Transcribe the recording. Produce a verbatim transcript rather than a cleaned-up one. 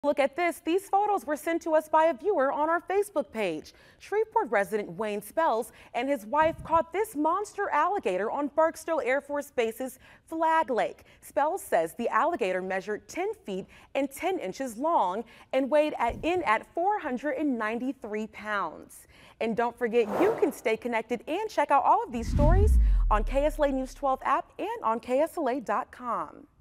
Look at this. These photos were sent to us by a viewer on our Facebook page. Shreveport resident Wayne Spells and his wife caught this monster alligator on Barksdale Air Force Base's Flag Lake. Spells says the alligator measured ten feet and ten inches long and weighed at, in at four hundred ninety-three pounds. And don't forget, you can stay connected and check out all of these stories on K S L A News twelve app and on K S L A dot com.